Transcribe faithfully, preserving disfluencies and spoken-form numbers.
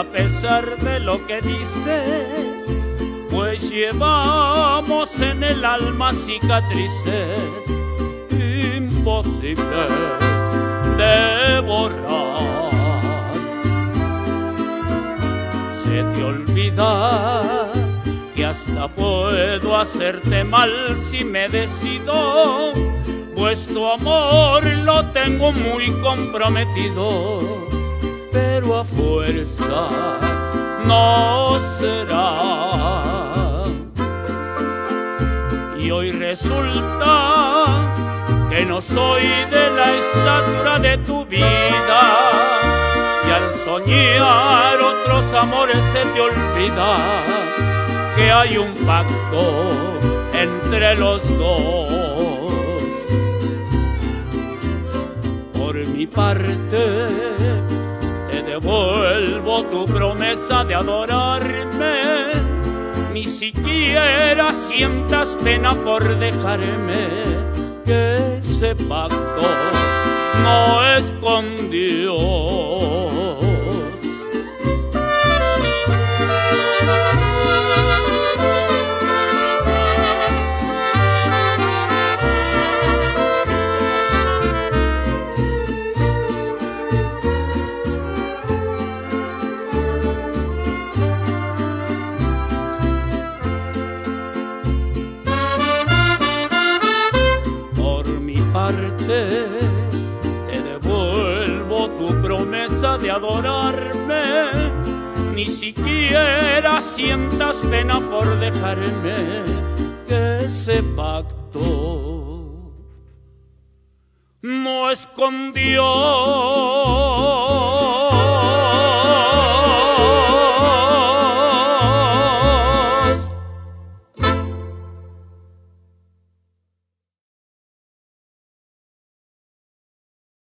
pesar de lo que dices, pues llevamos en el alma cicatrices imposibles de borrar. Se te olvida que hasta puedo hacerte mal si me decido, pues tu amor lo tengo muy comprometido, pero a fuerza no será. Y hoy resulta que no soy de la estatura de tu vida, y al soñar otros amores se te olvida que hay un pacto entre los dos. Por mi parte te devuelvo tu promesa de adorarme, ni siquiera sientas pena por dejarme, que ese pacto no es con Dios. Te devuelvo tu promesa de adorarme, ni siquiera sientas pena por dejarme, que ese pacto no es con Dios.